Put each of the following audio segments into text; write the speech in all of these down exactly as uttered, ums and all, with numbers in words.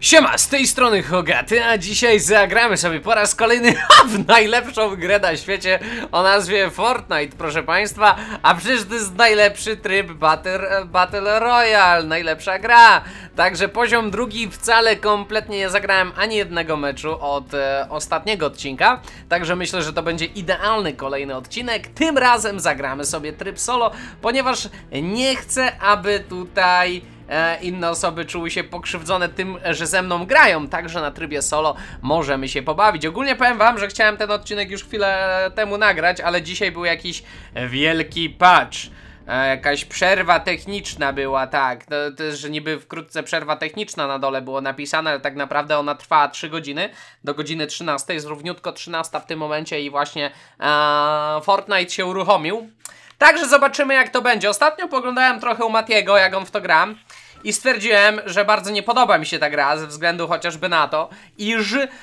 Siema, z tej strony Hogaty, a dzisiaj zagramy sobie po raz kolejny w najlepszą grę na świecie o nazwie Fortnite, proszę państwa. A przecież to jest najlepszy tryb Battle, Battle Royale, najlepsza gra. Także poziom drugi, wcale kompletnie nie zagrałem ani jednego meczu od e, ostatniego odcinka. Także myślę, że to będzie idealny kolejny odcinek. Tym razem zagramy sobie tryb solo, ponieważ nie chcę, aby tutaj E, inne osoby czuły się pokrzywdzone tym, że ze mną grają, także na trybie solo możemy się pobawić. Ogólnie powiem wam, że chciałem ten odcinek już chwilę temu nagrać, ale dzisiaj był jakiś wielki patch. E, jakaś przerwa techniczna była, tak, to, to jest, że niby wkrótce przerwa techniczna na dole było napisane, ale tak naprawdę ona trwała trzy godziny, do godziny trzynastej, jest równiutko trzynasta w tym momencie i właśnie e, Fortnite się uruchomił. Także zobaczymy, jak to będzie. Ostatnio poglądałem trochę u Matiego, jak on w to gra, i stwierdziłem, że bardzo nie podoba mi się ta gra, ze względu chociażby na to, iż e,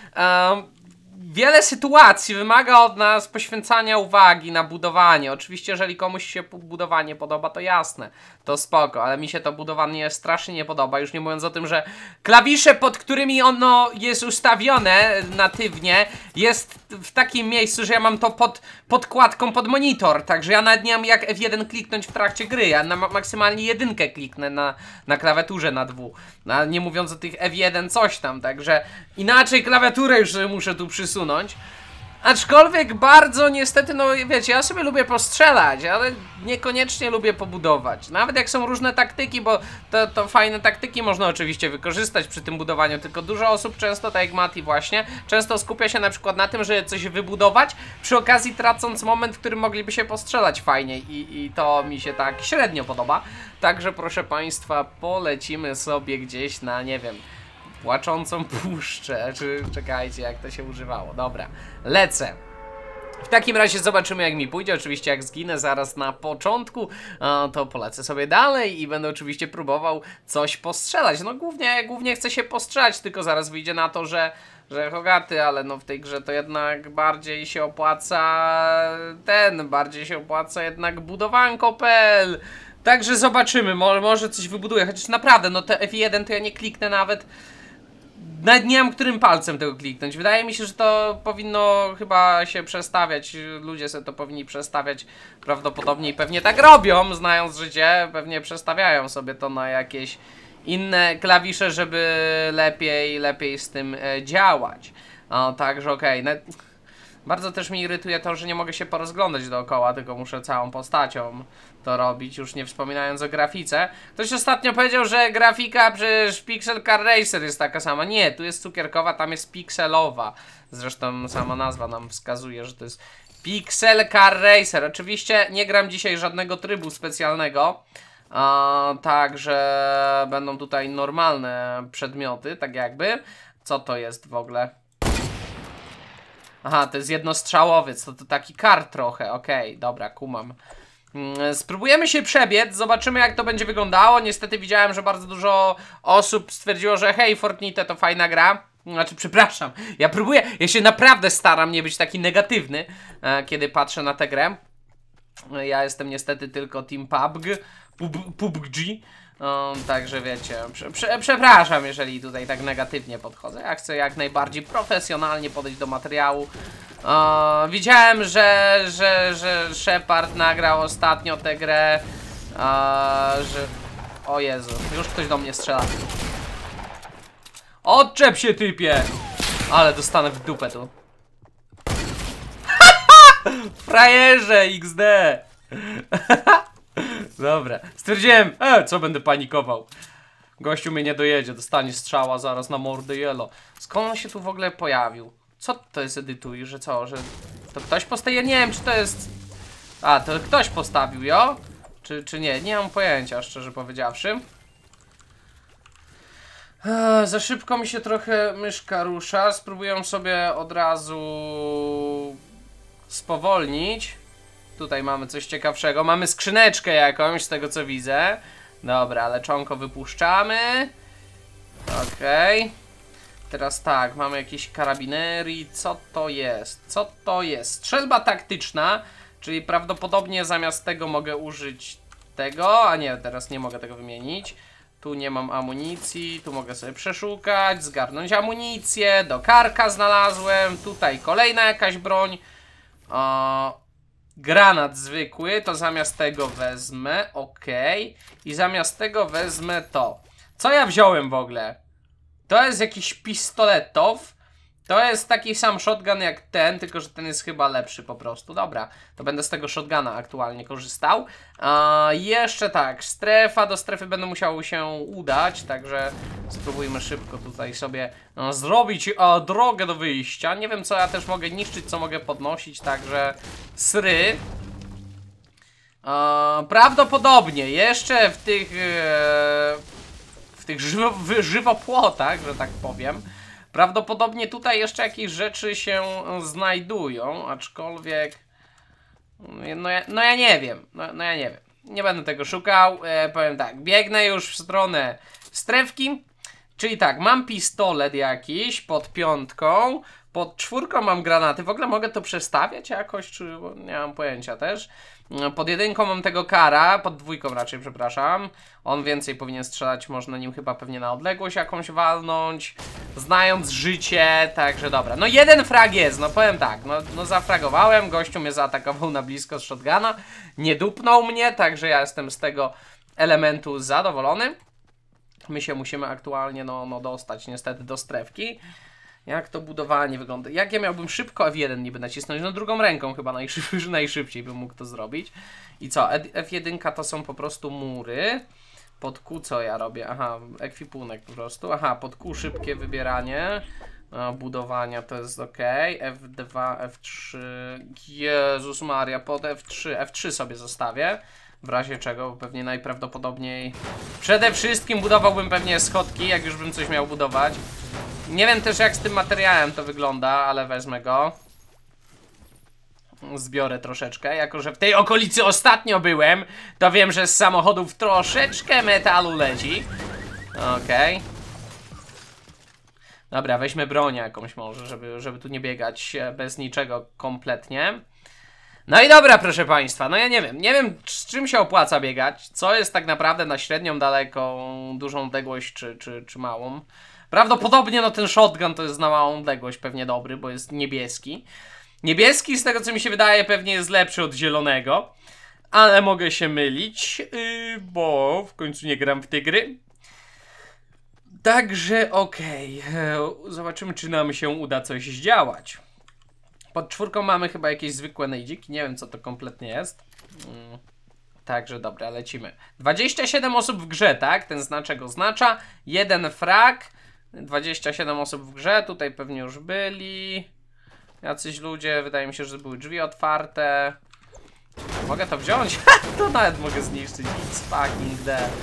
wiele sytuacji wymaga od nas poświęcania uwagi na budowanie. Oczywiście, jeżeli komuś się budowanie podoba, to jasne, to spoko, ale mi się to budowanie strasznie nie podoba, już nie mówiąc o tym, że klawisze, pod którymi ono jest ustawione natywnie, jest w takim miejscu, że ja mam to pod podkładką pod monitor, także ja nawet nie mam jak F jeden kliknąć w trakcie gry, ja na maksymalnie jedynkę kliknę na, na klawiaturze na dwu, no, nie mówiąc o tych F jeden coś tam, także inaczej klawiaturę już muszę tu przysunąć. Aczkolwiek bardzo niestety, no wiecie, ja sobie lubię postrzelać, ale niekoniecznie lubię pobudować. Nawet jak są różne taktyki, bo to, to fajne taktyki można oczywiście wykorzystać przy tym budowaniu, tylko dużo osób często, tak jak Mati właśnie, często skupia się na przykład na tym, żeby coś wybudować, przy okazji tracąc moment, w którym mogliby się postrzelać fajnie i, i to mi się tak średnio podoba. Także proszę państwa, polecimy sobie gdzieś na, nie wiem, Płaczącą puszczę, czy czekajcie, jak to się używało. Dobra, lecę. W takim razie zobaczymy, jak mi pójdzie. Oczywiście jak zginę zaraz na początku, to polecę sobie dalej i będę oczywiście próbował coś postrzelać. No głównie, głównie chcę się postrzelać, tylko zaraz wyjdzie na to, że że Hogaty, ale no w tej grze to jednak bardziej się opłaca ten, bardziej się opłaca jednak budowanko kropka p l. Także zobaczymy, może, może coś wybuduję, chociaż naprawdę, no te F jeden to ja nie kliknę nawet. Nawet nie mam którym palcem tego kliknąć. Wydaje mi się, że to powinno chyba się przestawiać. Ludzie sobie to powinni przestawiać prawdopodobnie i pewnie tak robią, znając życie. Pewnie przestawiają sobie to na jakieś inne klawisze, żeby lepiej, lepiej z tym e, działać. O, także okej. Okay. Bardzo też mnie irytuje to, że nie mogę się porozglądać dookoła, tylko muszę całą postacią to robić, już nie wspominając o grafice. Ktoś ostatnio powiedział, że grafika przecież Pixel Car Racer jest taka sama. Nie, tu jest cukierkowa, tam jest pikselowa. Zresztą sama nazwa nam wskazuje, że to jest Pixel Car Racer. Oczywiście nie gram dzisiaj żadnego trybu specjalnego, a, także będą tutaj normalne przedmioty, tak jakby. Co to jest w ogóle? Aha, to jest jednostrzałowiec, to, to taki kar trochę, okej, okay, dobra, kumam. Spróbujemy się przebiec, zobaczymy, jak to będzie wyglądało. Niestety widziałem, że bardzo dużo osób stwierdziło, że hej, Fortnite to fajna gra. Znaczy, przepraszam, ja próbuję, ja się naprawdę staram nie być taki negatywny, e, kiedy patrzę na tę grę. Ja jestem niestety tylko Team P U B G, P U B G. No, także wiecie, prze, prze, przepraszam, jeżeli tutaj tak negatywnie podchodzę. Ja chcę jak najbardziej profesjonalnie podejść do materiału. O, widziałem, że, że, że Shepard nagrał ostatnio tę grę, o, że... O Jezu, już ktoś do mnie strzela. Odczep się, typie! Ale dostanę w dupę tu. Frajerze X D! Dobra, stwierdziłem, e, co będę panikował. Gościu mnie nie dojedzie, dostanie strzała zaraz na mordę jelo. Skąd on się tu w ogóle pojawił? Co to jest edytuj, że co, że to ktoś postawił? Ja nie wiem, czy to jest... A, to ktoś postawił, jo? Czy, czy nie? Nie mam pojęcia, szczerze powiedziawszy. Eee, za szybko mi się trochę myszka rusza. Spróbuję sobie od razu spowolnić. Tutaj mamy coś ciekawszego. Mamy skrzyneczkę jakąś, z tego co widzę. Dobra, leczonko wypuszczamy. Okej. Okay. Teraz tak, mamy jakieś karabinerii. Co to jest? Co to jest? Strzelba taktyczna, czyli prawdopodobnie zamiast tego mogę użyć tego. A nie, teraz nie mogę tego wymienić. Tu nie mam amunicji, tu mogę sobie przeszukać, zgarnąć amunicję, do karka znalazłem, tutaj kolejna jakaś broń. O, granat zwykły, to zamiast tego wezmę, okej. I zamiast tego wezmę to. Co ja wziąłem w ogóle? To jest jakiś pistoletow. To jest taki sam shotgun jak ten, tylko że ten jest chyba lepszy po prostu. Dobra, to będę z tego shotguna aktualnie korzystał. A jeszcze tak, strefa, do strefy będę musiał się udać, także spróbujmy szybko tutaj sobie no, zrobić a, drogę do wyjścia. Nie wiem, co ja też mogę niszczyć, co mogę podnosić, także sry. A, prawdopodobnie jeszcze w tych, e, w tych żywo, w żywopłotach, że tak powiem, prawdopodobnie tutaj jeszcze jakieś rzeczy się znajdują, aczkolwiek no ja, no ja nie wiem, no, no ja nie wiem, nie będę tego szukał, e, powiem tak, biegnę już w stronę strefki, czyli tak, mam pistolet jakiś pod piątką, pod czwórką mam granaty, w ogóle mogę to przestawiać jakoś, czy nie mam pojęcia też. Pod jedynką mam tego kara, pod dwójką raczej, przepraszam. On więcej powinien strzelać, można nim chyba pewnie na odległość jakąś walnąć, znając życie, także dobra. No jeden frag jest, no powiem tak, no, no zafragowałem, gościu mnie zaatakował na blisko z shotguna, nie dupnął mnie, także ja jestem z tego elementu zadowolony. My się musimy aktualnie no, no dostać niestety do strefki. Jak to budowanie wygląda? Jak ja miałbym szybko F jeden niby nacisnąć? No drugą ręką chyba najszyb najszybciej bym mógł to zrobić. I co? F jeden to są po prostu mury. Pod Q co ja robię? Aha, ekwipunek po prostu. Aha, pod Q szybkie wybieranie. No, budowania to jest ok. F dwa, F trzy. Jezus Maria, pod F trzy. F trzy sobie zostawię. W razie czego pewnie najprawdopodobniej przede wszystkim budowałbym pewnie schodki, jak już bym coś miał budować. Nie wiem też jak z tym materiałem to wygląda, ale wezmę go. Zbiorę troszeczkę, jako że w tej okolicy ostatnio byłem, to wiem, że z samochodów troszeczkę metalu leci. Okej. Okay. Dobra, weźmy broń jakąś może, żeby, żeby tu nie biegać bez niczego kompletnie. No i dobra, proszę państwa, no ja nie wiem, nie wiem z czym się opłaca biegać, co jest tak naprawdę na średnią, daleką, dużą odległość czy, czy, czy małą. Prawdopodobnie no ten shotgun to jest na małą odległość pewnie dobry, bo jest niebieski. Niebieski z tego co mi się wydaje pewnie jest lepszy od zielonego, ale mogę się mylić, yy, bo w końcu nie gram w te gry. Także okej, okay. Zobaczymy czy nam się uda coś zdziałać. Pod czwórką mamy chyba jakieś zwykłe nejdziki, nie wiem co to kompletnie jest. Hmm. Także dobra, lecimy. dwadzieścia siedem osób w grze, tak? Ten znaczek oznacza. Jeden frag. dwadzieścia siedem osób w grze, tutaj pewnie już byli jacyś ludzie, wydaje mi się, że były drzwi otwarte. Mogę to wziąć? To nawet mogę zniszczyć. It's fucking dead.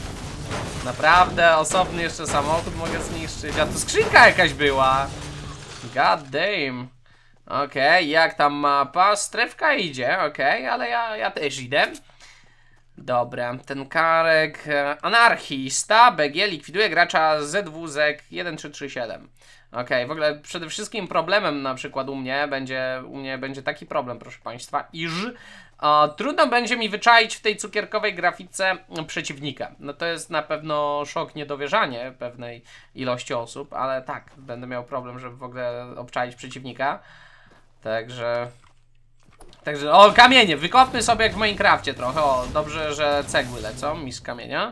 Naprawdę, osobny jeszcze samochód mogę zniszczyć. A tu skrzynka jakaś była. God damn. Okej, okay, jak tam mapa? Strefka idzie, okej, okay, ale ja, ja też idę. Dobra, ten karek anarchista B G likwiduje gracza Z W Z jeden trzy trzy siedem. Okej, okay, w ogóle przede wszystkim problemem na przykład u mnie będzie, u mnie będzie taki problem, proszę państwa, iż o, trudno będzie mi wyczaić w tej cukierkowej grafice przeciwnika. No to jest na pewno szok, niedowierzanie pewnej ilości osób, ale tak, będę miał problem, żeby w ogóle obczaić przeciwnika. Także... Także, o, kamienie, wykopmy sobie jak w Minecrafcie trochę, o, dobrze, że cegły lecą mi z kamienia.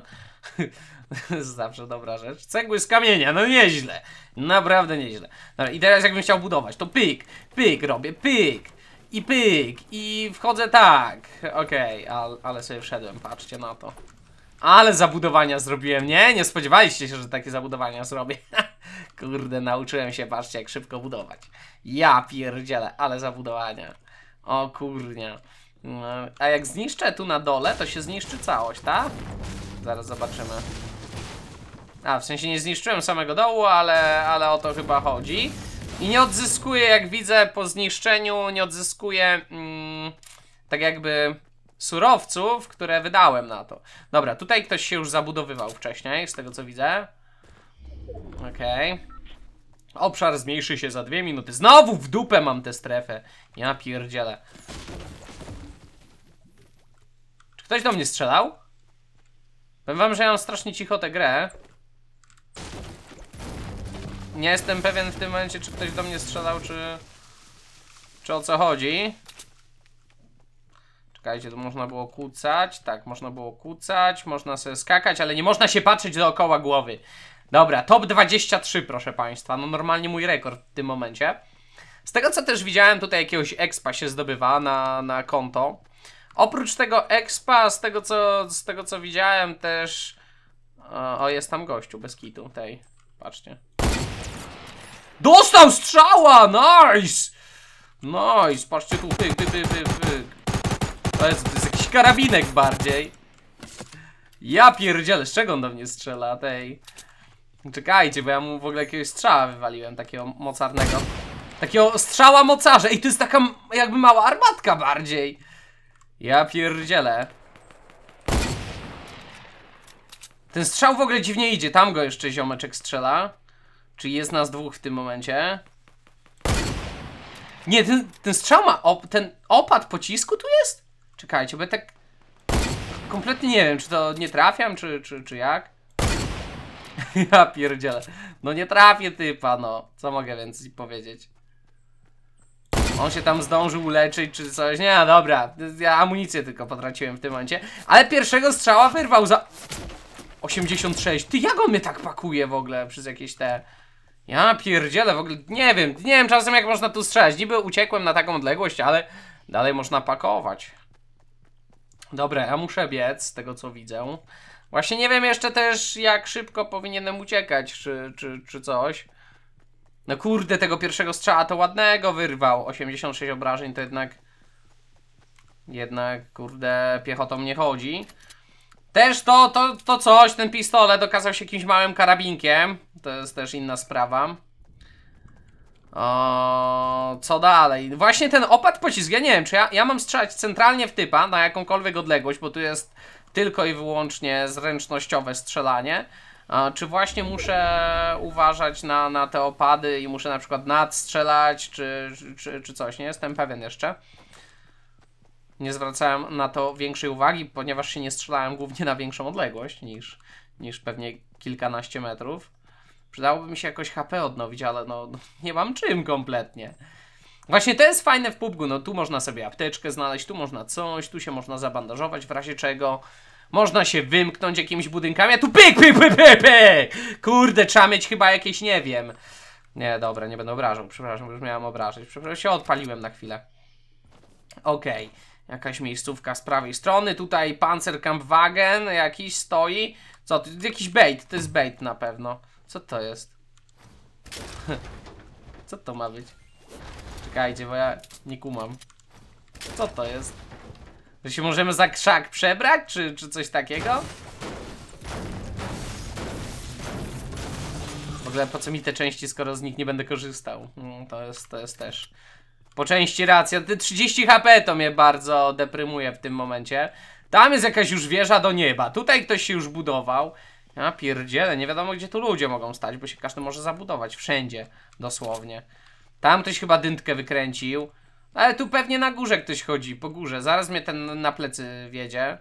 Zawsze dobra rzecz. Cegły z kamienia, no nieźle, naprawdę nieźle. Dobra, i teraz jakbym chciał budować, to pyk, pyk robię, pyk i pyk i wchodzę tak. Okej, okay, ale, ale sobie wszedłem, patrzcie na to. Ale zabudowania zrobiłem, nie? Nie spodziewaliście się, że takie zabudowania zrobię. Kurde, nauczyłem się, patrzcie jak szybko budować. Ja pierdzielę, ale zabudowania. O kurnia. A jak zniszczę tu na dole, to się zniszczy całość, tak? Zaraz zobaczymy. A, w sensie nie zniszczyłem samego dołu, ale, ale o to chyba chodzi. I nie odzyskuję, jak widzę, po zniszczeniu, nie odzyskuję mm, tak jakby surowców, które wydałem na to. Dobra, tutaj ktoś się już zabudowywał wcześniej, z tego co widzę. Okej. Okay. Obszar zmniejszy się za dwie minuty. Znowu w dupę mam tę strefę. Ja pierdzielę. Czy ktoś do mnie strzelał? Powiem wam, że ja mam strasznie cicho tę grę. Nie jestem pewien w tym momencie, czy ktoś do mnie strzelał, czy... Czy o co chodzi. Czekajcie, tu można było kucać. Tak, można było kucać, można sobie skakać, ale nie można się patrzeć dookoła głowy. Dobra, top dwadzieścia trzy, proszę państwa. No normalnie mój rekord w tym momencie. Z tego co też widziałem, tutaj jakiegoś expa się zdobywa na, na konto. Oprócz tego expa, z tego co, z tego co widziałem też... O, jest tam gościu, bez kitu, tej. Patrzcie. Dostał strzała! Nice! Nice, patrzcie tu, pyk, pyk, pyk, pyk, pyk. To jest, to jest jakiś karabinek bardziej. Ja pierdzielę, z czego on do mnie strzela, tej? Czekajcie, bo ja mu w ogóle jakiegoś strzała wywaliłem, takiego mocarnego. Takiego strzała mocarza. I to jest taka jakby mała armatka bardziej. Ja pierdzielę. Ten strzał w ogóle dziwnie idzie, tam go jeszcze ziomeczek strzela. Czyli jest nas dwóch w tym momencie. Nie, ten, ten strzał ma, op, ten opad pocisku tu jest? Czekajcie, bo ja tak kompletnie nie wiem, czy to nie trafiam, czy, czy, czy jak? Ja pierdzielę. No nie trafię typa, no. Co mogę więcej powiedzieć? On się tam zdążył uleczyć, czy coś. Nie, dobra. Ja amunicję tylko potraciłem w tym momencie. Ale pierwszego strzała wyrwał za... osiemdziesiąt sześć. Ty, jak on mnie tak pakuje w ogóle przez jakieś te... Ja pierdzielę w ogóle, nie wiem, nie wiem czasem jak można tu strzelać. Niby uciekłem na taką odległość, ale dalej można pakować. Dobra, ja muszę biec z tego co widzę. Właśnie nie wiem jeszcze też jak szybko powinienem uciekać, czy, czy, czy coś. No kurde, tego pierwszego strzała to ładnego wyrwał. osiemdziesiąt sześć obrażeń to jednak... Jednak, kurde, piechotą nie chodzi. Też to, to, to coś, ten pistolet okazał się jakimś małym karabinkiem. To jest też inna sprawa. O, co dalej? Właśnie ten opad pocisku, ja nie wiem, czy ja, ja mam strzelać centralnie w typa na jakąkolwiek odległość, bo tu jest tylko i wyłącznie zręcznościowe strzelanie. A, czy właśnie muszę uważać na, na te opady i muszę na przykład nadstrzelać, czy, czy, czy coś, nie jestem pewien jeszcze. Nie zwracałem na to większej uwagi, ponieważ się nie strzelałem głównie na większą odległość niż, niż pewnie kilkanaście metrów. Przydałoby mi się jakoś H P odnowić, ale no nie mam czym kompletnie. Właśnie to jest fajne w P U B G, no tu można sobie apteczkę znaleźć, tu można coś, tu się można zabandażować w razie czego. Można się wymknąć jakimiś budynkami, a tu pyk, pyk, pyk, pyk, pyk. Kurde, trzeba mieć chyba jakieś, nie wiem. Nie, dobra, nie będę obrażał, przepraszam, już miałem obrażać. Przepraszam, się odpaliłem na chwilę. Okej. Okay. Jakaś miejscówka z prawej strony. Tutaj Panzerkampfwagen jakiś stoi. Co? To jakiś bait. To jest bait na pewno. Co to jest? Co to ma być? Czekajcie, bo ja nie kumam. Co to jest? Że się możemy za krzak przebrać? Czy, czy coś takiego? W ogóle po co mi te części, skoro z nich nie będę korzystał? No, to jest, to jest też... Po części racja, te trzydzieści H P to mnie bardzo deprymuje w tym momencie. Tam jest jakaś już wieża do nieba. Tutaj ktoś się już budował. Ja pierdzielę, nie wiadomo gdzie tu ludzie mogą stać, bo się każdy może zabudować. Wszędzie, dosłownie. Tam ktoś chyba dyntkę wykręcił. Ale tu pewnie na górze ktoś chodzi, po górze. Zaraz mnie ten na plecy wiedzie.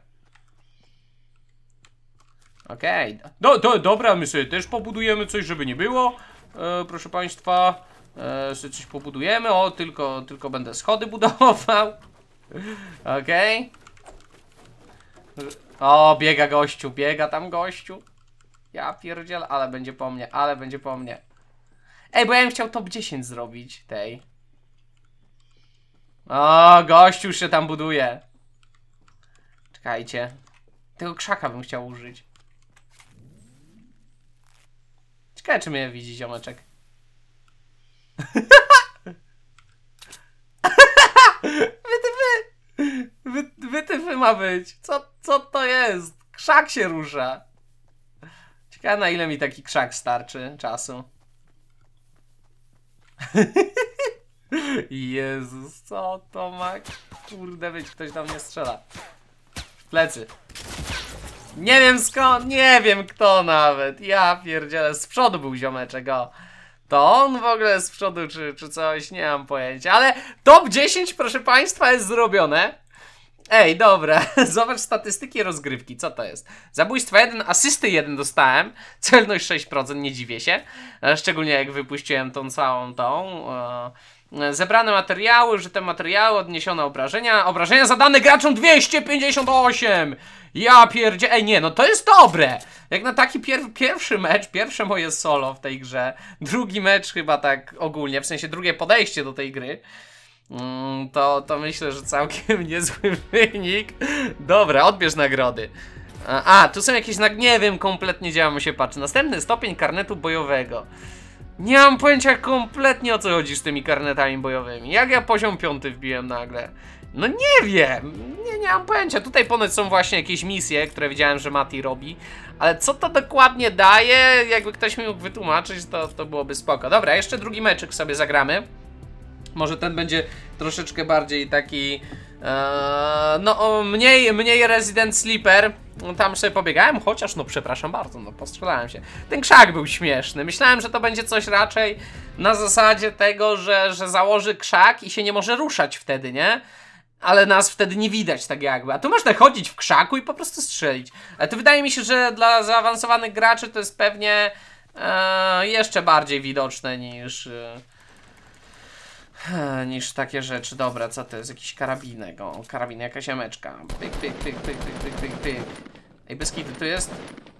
Okej. Okay. Do, do, dobra, my sobie też pobudujemy coś, żeby nie było. E, proszę państwa... E, sobie coś pobudujemy, o, tylko, tylko będę schody budował. Okej. Okay. O, biega gościu, biega tam gościu. Ja pierdzielę, ale będzie po mnie, ale będzie po mnie. Ej, bo ja bym chciał top dziesięć zrobić tej. O, gościu już się tam buduje. Czekajcie. Tego krzaka bym chciał użyć. Ciekawe, czy mnie widzi ziomeczek. Wytyfy! Wy, wytyfy ma być. Co, co to jest? Krzak się rusza. Ciekawe, na ile mi taki krzak starczy czasu. Jezus, co to ma kurde być? Ktoś do mnie strzela. W plecy. Nie wiem skąd, nie wiem kto nawet. Ja pierdzielę, z przodu był ziomeczek, o. To on w ogóle z przodu czy, czy coś, nie mam pojęcia. Ale top dziesięć, proszę państwa, jest zrobione. Ej, dobra, zobacz statystyki rozgrywki, co to jest? Zabójstwo jeden, asysty jeden dostałem, celność sześć procent, nie dziwię się. Szczególnie jak wypuściłem tą całą tą... E, zebrane materiały, użyte materiały, odniesione obrażenia. Obrażenia zadane graczom dwieście pięćdziesiąt osiem! Ja pierdzie... Ej, nie, no to jest dobre! Jak na taki pier pierwszy mecz, pierwsze moje solo w tej grze, drugi mecz chyba tak ogólnie, w sensie drugie podejście do tej gry, Mm, to, to myślę, że całkiem niezły wynik. Dobra, odbierz nagrody. A, a tu są jakieś nag... Nie wiem, kompletnie działam się patrzy. Następny stopień karnetu bojowego. Nie mam pojęcia kompletnie, o co chodzi z tymi karnetami bojowymi. Jak ja poziom piąty wbiłem nagle? No nie wiem. Nie, nie mam pojęcia. Tutaj ponoć są właśnie jakieś misje, które widziałem, że Mati robi. Ale co to dokładnie daje? Jakby ktoś mi mógł wytłumaczyć, to, to byłoby spoko. Dobra, jeszcze drugi meczyk sobie zagramy. Może ten będzie troszeczkę bardziej taki, e, no mniej, mniej Resident Sleeper. No, tam sobie pobiegałem, chociaż no przepraszam bardzo, no postrzelałem się. Ten krzak był śmieszny, myślałem, że to będzie coś raczej na zasadzie tego, że, że założy krzak i się nie może ruszać wtedy, nie? Ale nas wtedy nie widać tak jakby, a tu można chodzić w krzaku i po prostu strzelić. Ale to wydaje mi się, że dla zaawansowanych graczy to jest pewnie e, jeszcze bardziej widoczne niż... E, niż takie rzeczy. Dobra, co to jest? Jakiś karabinek. O, karabin, jakaś jameczka. Pyk, pyk, pyk, pyk, pyk, pyk, pyk, pyk. Ej, bez kitu, tu jest?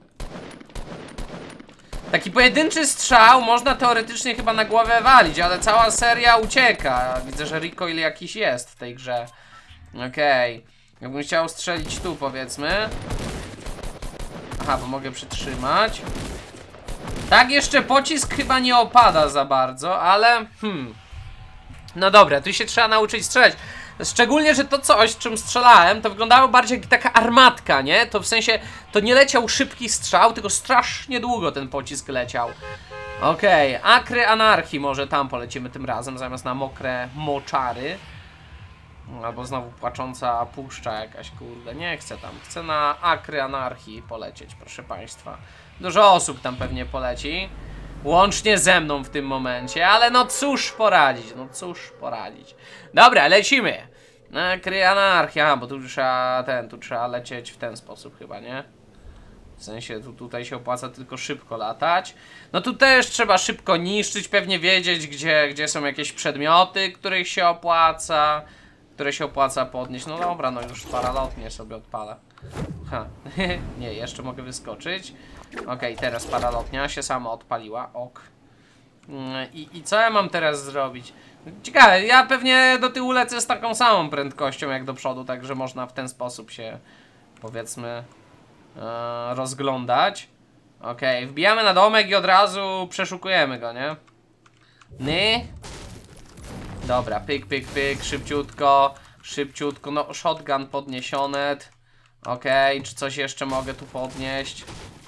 Taki pojedynczy strzał można teoretycznie chyba na głowę walić, ale cała seria ucieka. Widzę, że recoil jakiś jest w tej grze. Okej. Okay. Jakbym chciał strzelić tu, powiedzmy. Aha, bo mogę przytrzymać. Tak, jeszcze pocisk chyba nie opada za bardzo, ale... Hmm... No dobra, tu się trzeba nauczyć strzelać. Szczególnie, że to coś, czym strzelałem, to wyglądało bardziej jak taka armatka, nie? To w sensie, to nie leciał szybki strzał, tylko strasznie długo ten pocisk leciał. Okej, okay. Akry Anarchii, może tam polecimy tym razem, zamiast na mokre moczary. Albo znowu płacząca puszcza jakaś, kurde, nie chcę tam. Chcę na Akry Anarchii polecieć, proszę państwa. Dużo osób tam pewnie poleci. Łącznie ze mną w tym momencie, ale no cóż poradzić, no cóż poradzić. Dobra, lecimy. Akry Anarchia, bo tu trzeba ten, tu trzeba lecieć w ten sposób chyba, nie? W sensie tu, tutaj się opłaca tylko szybko latać. No tu też trzeba szybko niszczyć, pewnie wiedzieć, gdzie, gdzie są jakieś przedmioty, których się opłaca, które się opłaca podnieść. No dobra, no już paralotnie sobie odpalę. Ha, nie, jeszcze mogę wyskoczyć. Okej, okay, teraz paralotnia się sama odpaliła, ok. I, I co ja mam teraz zrobić? Ciekawe, ja pewnie do tyłu lecę z taką samą prędkością jak do przodu, także można w ten sposób się, powiedzmy, e, rozglądać. Okej, okay, wbijamy na domek i od razu przeszukujemy go, nie? Ny? Dobra, pyk, pyk, pyk, szybciutko, szybciutko, no shotgun podniesiony. Okej, okay, czy coś jeszcze mogę tu podnieść?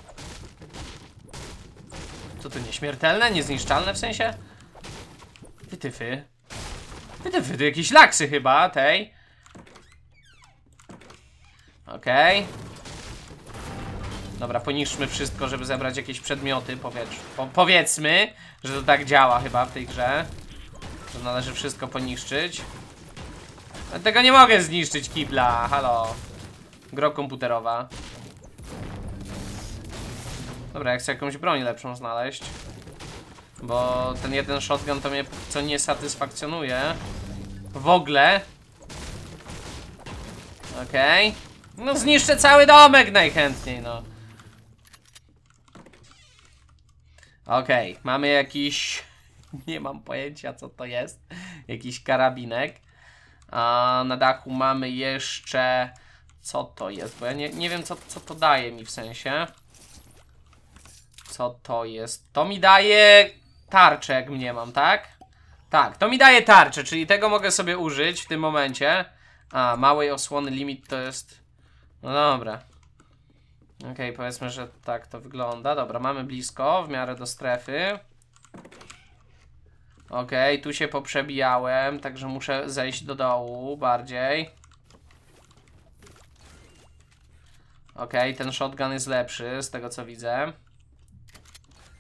Co to, nieśmiertelne? Niezniszczalne w sensie? Wytyfy. Wytyfy, to jakieś laksy chyba, tej. Okej. Okay. Dobra, poniszczmy wszystko, żeby zebrać jakieś przedmioty, powiedz, po, powiedzmy, że to tak działa chyba w tej grze. Że należy wszystko poniszczyć. Ale tego nie mogę zniszczyć, kibla, halo. Gro komputerowa. Dobra, jak chcę jakąś broń lepszą znaleźć. Bo ten jeden shotgun to mnie co nie satysfakcjonuje. W ogóle. Okej. Okay. No zniszczę cały domek najchętniej, no. Okej, okay. Mamy jakiś... Nie mam pojęcia co to jest. Jakiś karabinek. A na dachu mamy jeszcze... Co to jest? Bo ja nie, nie wiem co, co to daje mi w sensie. Co to jest? To mi daje tarczę, jak mnie mam, tak? Tak, to mi daje tarczę, czyli tego mogę sobie użyć w tym momencie. A, małej osłony limit to jest... No dobra. Okej, okay, powiedzmy, że tak to wygląda. Dobra, mamy blisko, w miarę do strefy. Okej, okay, tu się poprzebijałem, także muszę zejść do dołu bardziej. Okej, okay, ten shotgun jest lepszy, z tego co widzę.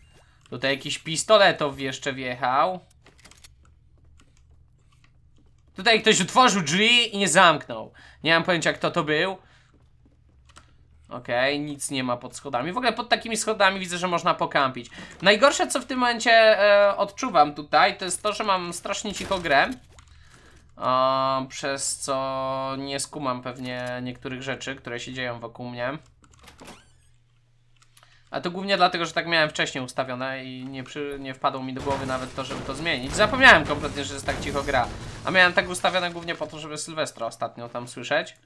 Tutaj jakiś pistoletow jeszcze wjechał. Tutaj ktoś otworzył drzwi i nie zamknął. Nie mam pojęcia, kto to był. Okej, okay, nic nie ma pod schodami. W ogóle pod takimi schodami widzę, że można pokampić. Najgorsze, co w tym momencie e, odczuwam tutaj, to jest to, że mam strasznie cicho grę. E, przez co nie skumam pewnie niektórych rzeczy, które się dzieją wokół mnie. A to głównie dlatego, że tak miałem wcześniej ustawione i nie, przy, nie wpadło mi do głowy nawet to, żeby to zmienić. Zapomniałem kompletnie, że jest tak cicho gra. A miałem tak ustawione głównie po to, żeby Sylwestra ostatnio tam słyszeć.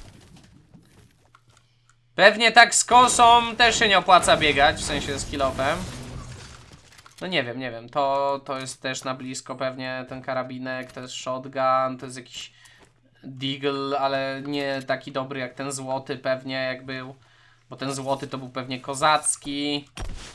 Pewnie tak z kosą też się nie opłaca biegać, w sensie z kilofem. No nie wiem, nie wiem. To, to jest też na blisko pewnie ten karabinek, to jest shotgun, to jest jakiś deagle, ale nie taki dobry jak ten złoty pewnie jak był. Bo ten złoty to był pewnie kozacki.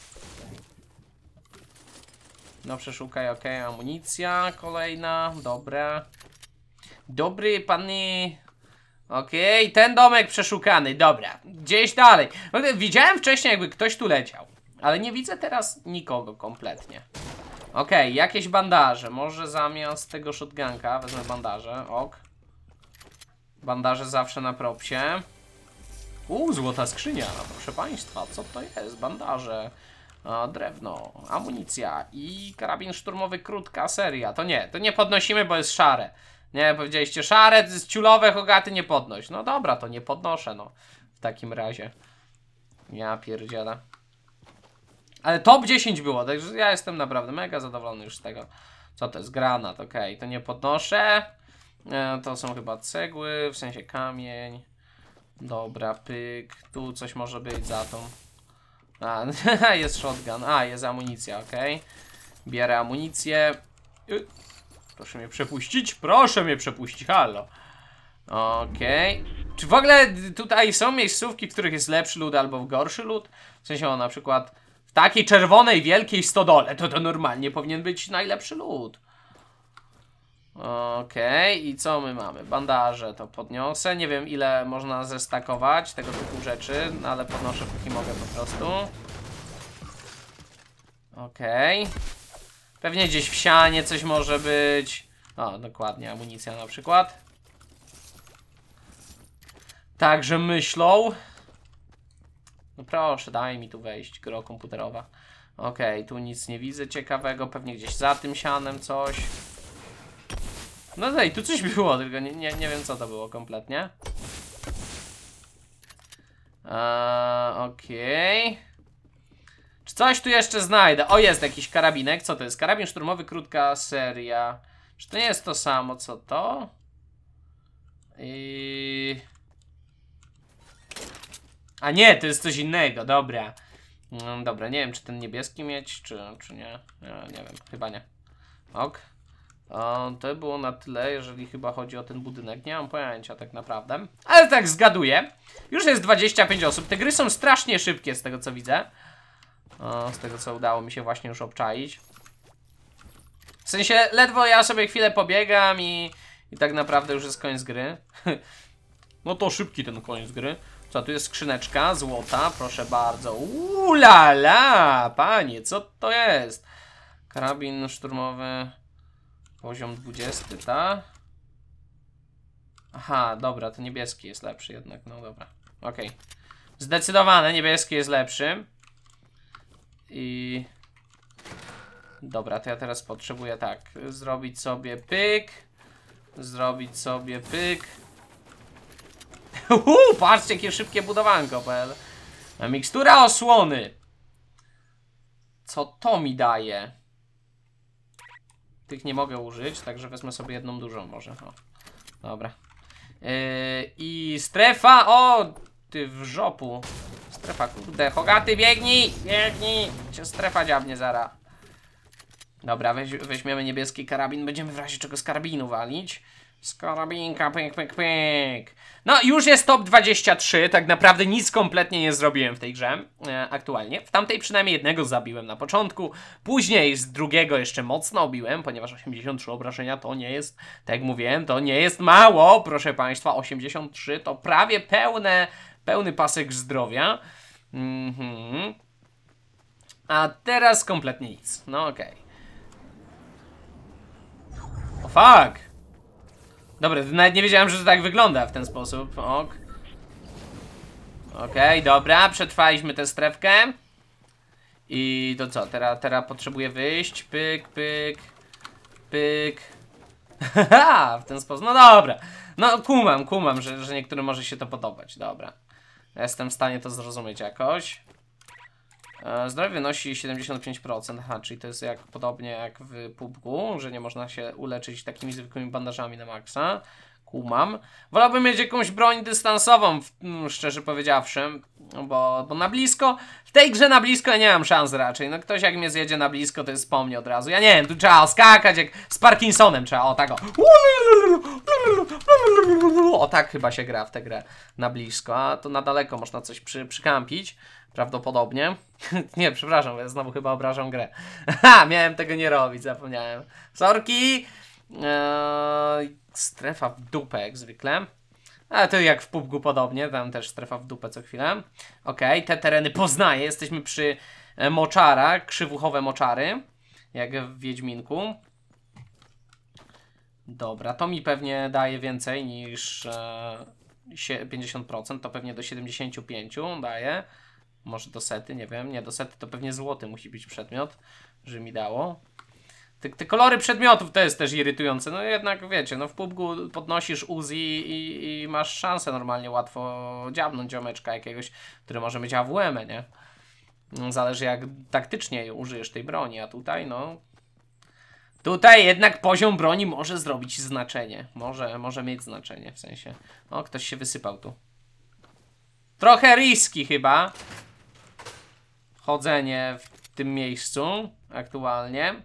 No przeszukaj, ok, amunicja kolejna, dobra. Dobry pany. Okej, okay, ten domek przeszukany, dobra. Gdzieś dalej. Widziałem wcześniej, jakby ktoś tu leciał. Ale nie widzę teraz nikogo kompletnie. Okej, okay, jakieś bandaże. Może zamiast tego shotgunka wezmę bandaże, ok. Bandaże zawsze na propsie. Uuu, złota skrzynia, proszę państwa, co to jest? Bandaże, a, drewno, amunicja i karabin szturmowy, krótka seria. To nie, to nie podnosimy, bo jest szare. Nie, powiedzieliście szare, to jest ciulowe, hogaty, nie podnoś. No dobra, to nie podnoszę, no. W takim razie. Ja pierdzielę. Ale top dziesięć było, także ja jestem naprawdę mega zadowolony już z tego. Co to jest? Granat, okej, okay. To nie podnoszę. E, to są chyba cegły, w sensie kamień. Dobra, pyk. Tu coś może być za tą. A, jest shotgun. A, jest amunicja, okej. Okay. Bierę amunicję. Proszę mnie przepuścić. Proszę mnie przepuścić, halo. Okej. Okay. Czy w ogóle tutaj są miejscówki, w których jest lepszy lód albo gorszy lód? W sensie, o, na przykład w takiej czerwonej, wielkiej stodole to to normalnie powinien być najlepszy lód. Okej, okay. I co my mamy? Bandaże to podniosę. Nie wiem, ile można zestakować tego typu rzeczy, no ale podnoszę póki mogę po prostu. Okej. Okay. Pewnie gdzieś w sianie coś może być. O, dokładnie, amunicja na przykład. Także myślą. No proszę, daj mi tu wejść, gro komputerowa. Okej, okay, tu nic nie widzę ciekawego. Pewnie gdzieś za tym sianem coś. No daj, tu coś było, tylko nie, nie, nie wiem co to było kompletnie. Eee, Okej. Okay. Czy coś tu jeszcze znajdę? O, jest jakiś karabinek. Co to jest? Karabin szturmowy, krótka seria. Czy to nie jest to samo, co to? I... A nie, to jest coś innego, dobra. No, dobra, nie wiem, czy ten niebieski mieć, czy, czy nie. nie. Nie wiem, chyba nie. Ok. O, to było na tyle, jeżeli chyba chodzi o ten budynek. Nie mam pojęcia tak naprawdę. Ale tak zgaduję. Już jest dwadzieścia pięć osób. Te gry są strasznie szybkie z tego co widzę. O, z tego co udało mi się właśnie już obczaić. W sensie ledwo ja sobie chwilę pobiegam i, i tak naprawdę już jest koniec gry. No to szybki ten koniec gry. Co, tu jest skrzyneczka złota, proszę bardzo. Uuu la la, panie, co to jest? Karabin szturmowy. Poziom dwudziesty, ta? Aha, dobra, to niebieski jest lepszy jednak, no dobra. Okej. Okay. Zdecydowane, niebieski jest lepszy. I... Dobra, to ja teraz potrzebuję tak, zrobić sobie pyk. Zrobić sobie pyk. Uuu, patrzcie, jakie szybkie budowanko. Mikstura osłony. Co to mi daje? Tych nie mogę użyć, także wezmę sobie jedną dużą może. O, dobra. Yy, I strefa. O, ty w żopu. Strefa, kurde. Hogaty, biegnij! Biegnij! Cię strefa dziabnie zara. Dobra, weź, weźmiemy niebieski karabin. Będziemy w razie czego z karabinu walić. Z karabinka, pyk, pyk, pyk. No, już jest top dwadzieścia trzy. Tak naprawdę nic kompletnie nie zrobiłem w tej grze e, aktualnie. W tamtej przynajmniej jednego zabiłem na początku. Później z drugiego jeszcze mocno obiłem, ponieważ osiemdziesiąt trzy obrażenia to nie jest, tak jak mówiłem, to nie jest mało, proszę państwa. osiemdziesiąt trzy to prawie pełne, pełny pasek zdrowia. Mhm. A teraz kompletnie nic. No okej. Okay. O fuck! Dobra, nawet nie wiedziałem, że to tak wygląda w ten sposób. Ok. Okej, okay, dobra, przetrwaliśmy tę strefkę. I to co, teraz, teraz potrzebuję wyjść. Pyk, pyk, pyk. Haha, w ten sposób, no dobra. No kumam, kumam, że, że niektórym może się to podobać, dobra. Jestem w stanie to zrozumieć jakoś. e, Zdrowie wynosi siedemdziesiąt pięć procent. Aha, czyli to jest jak podobnie jak w P U B G, że nie można się uleczyć takimi zwykłymi bandażami na maksa. Kumam. Wolałbym mieć jakąś broń dystansową, szczerze powiedziawszy, bo, bo na blisko, w tej grze na blisko ja nie mam szans raczej. No ktoś jak mnie zjedzie na blisko, to jest po mnie od razu. Ja nie wiem, tu trzeba skakać jak z Parkinsonem trzeba, o tak o. O tak chyba się gra w tę grę na blisko, a to na daleko można coś przy, przykampić. Prawdopodobnie. Nie, przepraszam, ja znowu chyba obrażam grę. Ha, miałem tego nie robić, zapomniałem. Sorki! Eee, strefa w dupę jak zwykle. Ale to jak w P U B G podobnie, tam też strefa w dupę co chwilę. Okej, okay, te tereny poznaję. Jesteśmy przy e, moczarach, krzywuchowe moczary. Jak w Wiedźminku. Dobra, to mi pewnie daje więcej niż e, pięćdziesiąt procent. To pewnie do siedemdziesięciu pięciu daje. Może do sety, nie wiem. Nie, do sety to pewnie złoty musi być przedmiot, że mi dało. Te, te kolory przedmiotów to jest też irytujące. No jednak wiecie, no w P U B G podnosisz Uzi i, i masz szansę normalnie łatwo dziabnąć ziomeczka jakiegoś, który może mieć A W M, nie? No, zależy jak taktycznie użyjesz tej broni, a tutaj no... Tutaj jednak poziom broni może zrobić znaczenie. Może, może mieć znaczenie, w sensie... O, ktoś się wysypał tu. Trochę riski chyba. Chodzenie w tym miejscu aktualnie.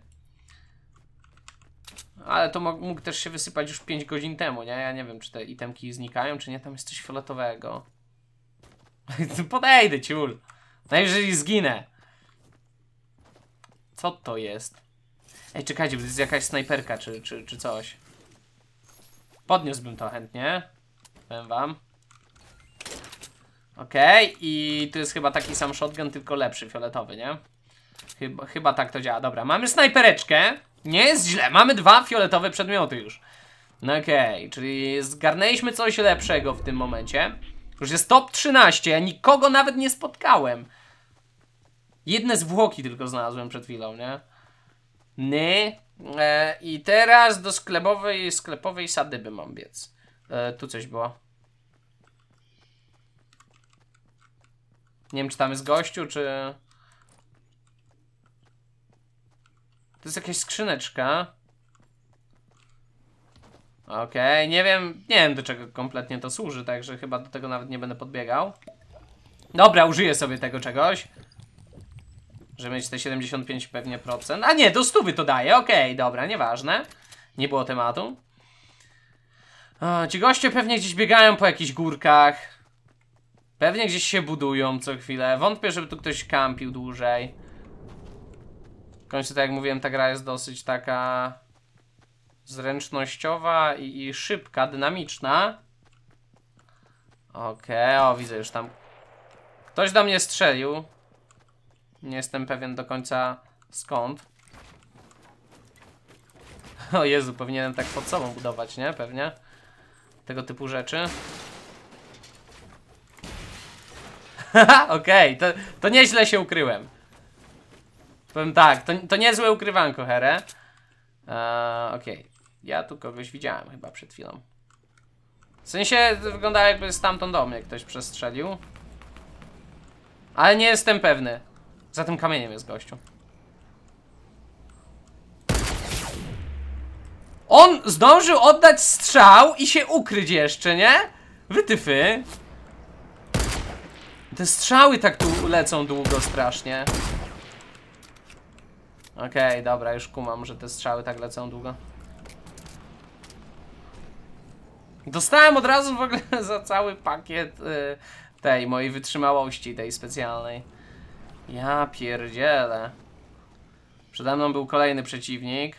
Ale to mógł też się wysypać już pięć godzin temu, nie? Ja nie wiem, czy te itemki znikają, czy nie. Tam jest coś fioletowego. Podejdę, ciul. Najwyżej zginę. Co to jest? Ej, czekajcie, bo to jest jakaś snajperka, czy, czy, czy coś. Podniósłbym to chętnie. Powiem wam. Okej, okay. I tu jest chyba taki sam shotgun, tylko lepszy, fioletowy, nie? Chyba, chyba tak to działa. Dobra, mamy snajpereczkę. Nie jest źle, mamy dwa fioletowe przedmioty już. No okej, okay. Czyli zgarnęliśmy coś lepszego w tym momencie. Już jest top trzynaście, ja nikogo nawet nie spotkałem. Jedne zwłoki tylko znalazłem przed chwilą, nie? Ny. E, I teraz do sklepowej, sklepowej sadyby mam biec. E, tu coś było. Nie wiem, czy tam jest gościu, czy... To jest jakaś skrzyneczka. Okej, okay. nie wiem, nie wiem do czego kompletnie to służy, także chyba do tego nawet nie będę podbiegał. Dobra, użyję sobie tego czegoś. Żeby mieć te siedemdziesiąt pięć pewnie procent. A nie, do stówy to daje, okej, okay, dobra, nieważne. Nie było tematu. O, ci goście pewnie gdzieś biegają po jakichś górkach. Pewnie gdzieś się budują co chwilę. Wątpię, żeby tu ktoś kampił dłużej. W końcu, tak jak mówiłem, ta gra jest dosyć taka zręcznościowa i, i szybka, dynamiczna. Okej, okay, o widzę już tam. Ktoś do mnie strzelił. Nie jestem pewien do końca skąd. O Jezu, powinienem tak pod sobą budować, nie? Pewnie. Tego typu rzeczy. Haha, okej, okay, to, to nieźle się ukryłem. Powiem tak, to, to niezłe ukrywanko, Here. Eee, okej. Okay. Ja tu kogoś widziałem chyba przed chwilą. W sensie wyglądało jakby stamtąd do mnie ktoś przestrzelił. Ale nie jestem pewny. Za tym kamieniem jest gościu. On zdążył oddać strzał i się ukryć jeszcze, nie? Wytyfy. Te strzały tak tu lecą długo strasznie. Okej, okay, dobra, już kumam, że te strzały tak lecą długo. Dostałem od razu w ogóle za cały pakiet y, tej mojej wytrzymałości, tej specjalnej. Ja pierdzielę. Przede mną był kolejny przeciwnik.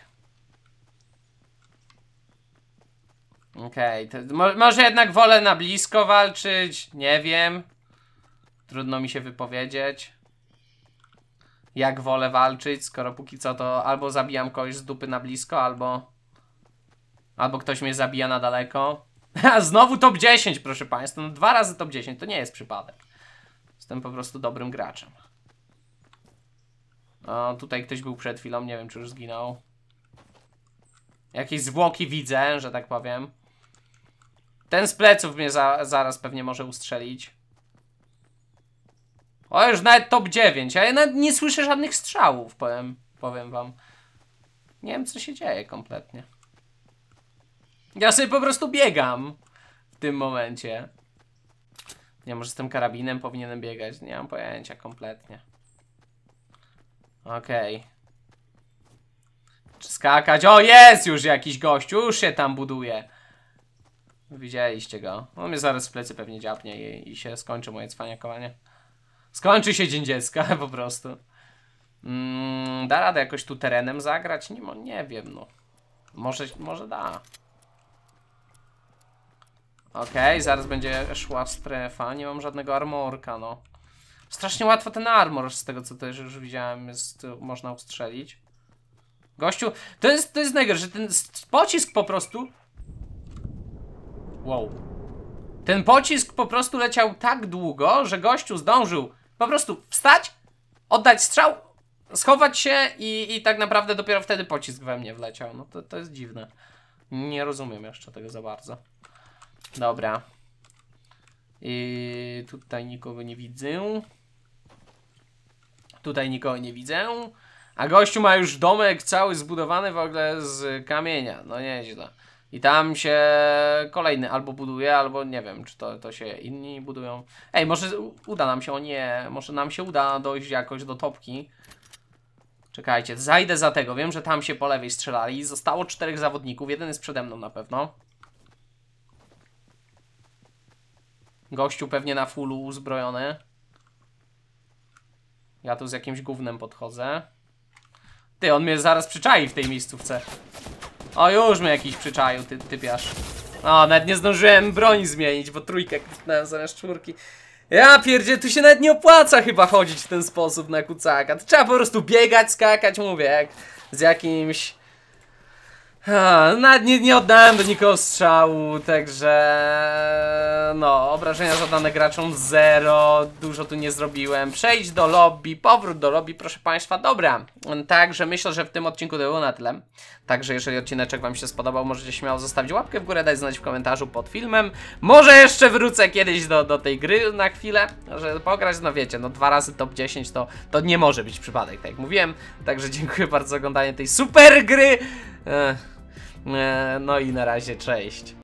Okej, okay, mo może jednak wolę na blisko walczyć, nie wiem. Trudno mi się wypowiedzieć. Jak wolę walczyć, skoro póki co to albo zabijam kogoś z dupy na blisko, albo... Albo ktoś mnie zabija na daleko. Znowu top dziesięć, proszę państwa. No dwa razy top dziesięć, to nie jest przypadek. Jestem po prostu dobrym graczem. O, tutaj ktoś był przed chwilą, nie wiem czy już zginął. Jakieś zwłoki widzę, że tak powiem. Ten z pleców mnie za, zaraz pewnie może ustrzelić. O, już nawet top dziewięć, a ja nawet nie słyszę żadnych strzałów, powiem, powiem wam. Nie wiem co się dzieje kompletnie. Ja sobie po prostu biegam w tym momencie. Nie, może z tym karabinem powinienem biegać. Nie mam pojęcia kompletnie. Okej. Okay. Czy skakać? O, jest już jakiś gościu. Już się tam buduje. Widzieliście go. On mnie zaraz w plecy pewnie dziapnie i, i się skończy moje cwaniakowanie. Skończy się dzień dziecka po prostu. Mm, da radę jakoś tu terenem zagrać? Nie, nie wiem, no. Może, może da. Okej, okay, zaraz będzie szła strefa. Nie mam żadnego armorka, no. Strasznie łatwo ten armor, z tego co też już widziałem, jest, można ustrzelić. Gościu, to jest, to jest najgorsze, że ten pocisk po prostu... Wow. Ten pocisk po prostu leciał tak długo, że gościu zdążył po prostu wstać, oddać strzał, schować się i, i tak naprawdę dopiero wtedy pocisk we mnie wleciał. No to, to jest dziwne. Nie rozumiem jeszcze tego za bardzo. Dobra. I tutaj nikogo nie widzę. Tutaj nikogo nie widzę. A gościu ma już domek cały zbudowany w ogóle z kamienia. No nieźle. I tam się kolejny albo buduje, albo nie wiem, czy to, to się inni budują. Ej, może uda nam się, o nie, może nam się uda dojść jakoś do topki. Czekajcie, zajdę za tego. Wiem, że tam się po lewej strzelali. Zostało czterech zawodników, jeden jest przede mną na pewno. Gościu pewnie na fullu uzbrojony. Ja tu z jakimś gównem podchodzę. Ty, on mnie zaraz przyczai w tej miejscówce. O, już mnie jakiś przyczaił, ty, typiarz. O, nawet nie zdążyłem broni zmienić, bo trójkę kliknąłem zamiast czwórki. Ja pierdzie, tu się nawet nie opłaca chyba chodzić w ten sposób na kucaka. To trzeba po prostu biegać, skakać, mówię, jak z jakimś... Ha, nawet nie, nie oddałem do nikogo strzału, także no, obrażenia zadane graczom zero, dużo tu nie zrobiłem. Przejdź do lobby, powrót do lobby, proszę państwa, dobra. Także myślę, że w tym odcinku to było na tyle. Także jeżeli odcineczek wam się spodobał, możecie śmiało zostawić łapkę w górę, dać znać w komentarzu pod filmem. Może jeszcze wrócę kiedyś do, do tej gry na chwilę, żeby pograć, no wiecie, no dwa razy top dziesięć to, to nie może być przypadek, tak jak mówiłem. Także dziękuję bardzo za oglądanie tej super gry. Ech. No i na razie, cześć.